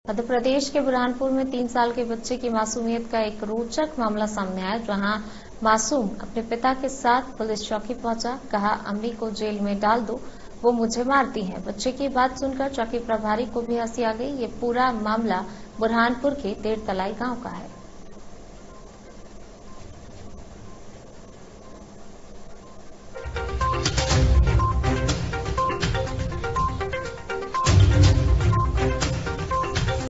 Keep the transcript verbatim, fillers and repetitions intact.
मध्य प्रदेश के बुरहानपुर में तीन साल के बच्चे की मासूमियत का एक रोचक मामला सामने आया, जहां मासूम अपने पिता के साथ पुलिस चौकी पहुंचा। कहा, अम्मी को जेल में डाल दो, वो मुझे मारती है। बच्चे की बात सुनकर चौकी प्रभारी को भी हंसी आ गई। ये पूरा मामला बुरहानपुर के तेरतलाई गांव का है।